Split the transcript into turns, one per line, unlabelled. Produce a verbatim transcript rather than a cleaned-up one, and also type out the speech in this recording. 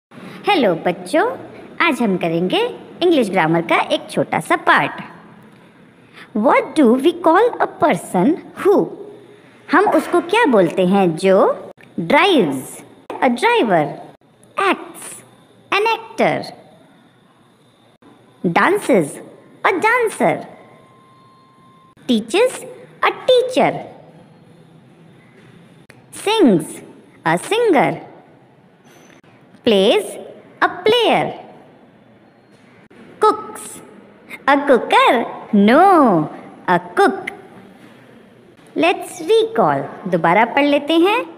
Hello बच्चों, आज हम करेंगे इंग्लिश ग्रामर का एक छोटा सा part. What do we call a person who? हम उसको क्या बोलते हैं जो drives, a driver, acts, an actor, dances, a dancer, teaches, a teacher, sings, a singer, plays, a player, cooks, a cooker, no, a cook. Let's recall. दोबारा पढ़ लेते हैं.